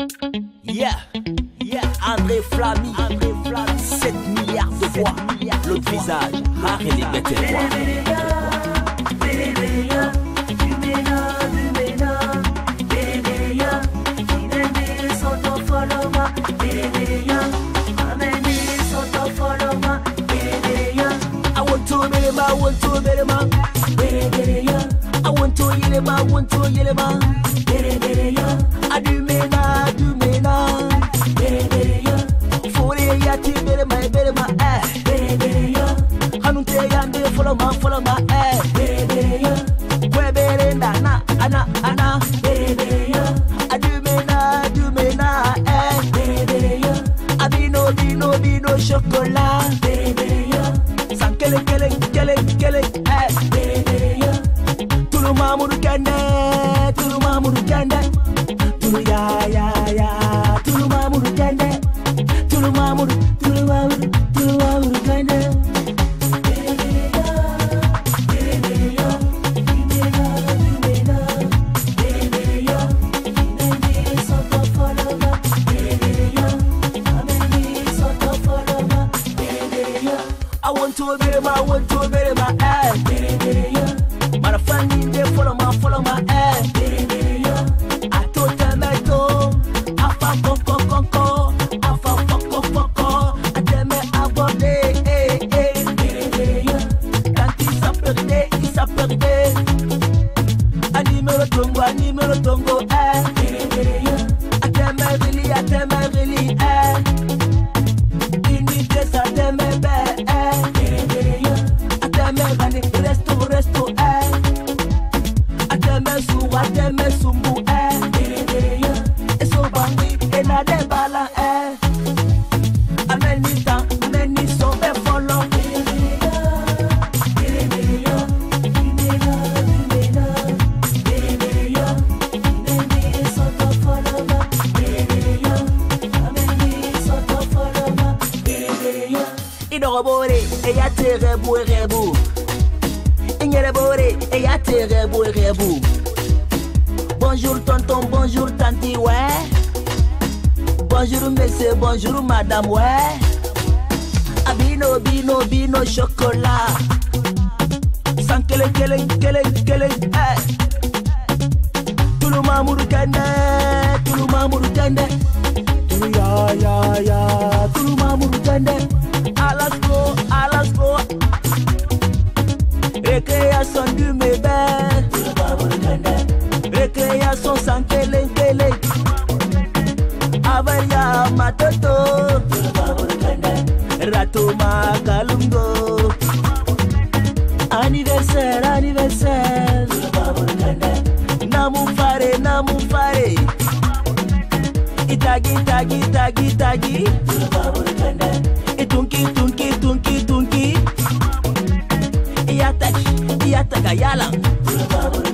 Yeah, André Flamy, 7 milliards de voix, l'autre visage, et les bêtes et I want to yelema. I do mena. For the yati berema, Hanunte yande follow my Webere na ana. I do mena, Abino chocolat. Sans kele, Tulu mamuru kende, Tulu ya, Tulu mamuru kende, Tulu mamuru kende. I want to be my ass. My family they follow my ass. I told them I fa conco. I tell me about quand il s'appelle Anime le tongo, I tell me really, Unité ça t'aime resto, ateme sumbu, eso bangi, enade bala, ameni so follow. Idorobore, eya rebu. Eya rebu. Bonjour tonton, bonjour tanti, ouais. Bonjour monsieur, bonjour madame, ouais. Abino, chocolat. Sans kele, Tulu mamuru kende. Tulu ya, Tulu mamuru kende. Alasko. Récréation du bébé, récréation sans kele, Avaria matoto, Rato makalungo. Anniversaire, Namu fare, Itagi, Itunki, Iyataka yalang.